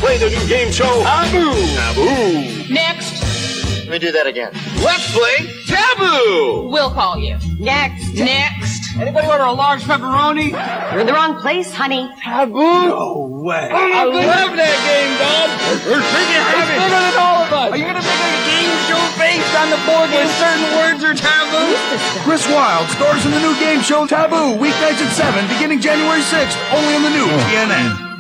play the new game show Taboo. Taboo. Next. Let me do that again. Let's play Taboo. We'll call you. Next. Next. Anybody order a large pepperoni? You're in the wrong place, honey. Taboo? No way. I love that game, Dad. It's bigger than all of us. Are you going to make a game show based on the board when certain words are taboo? Chris Wilde stars in the new game show Taboo, weeknights at 7, beginning January 6th, only on the new TNN.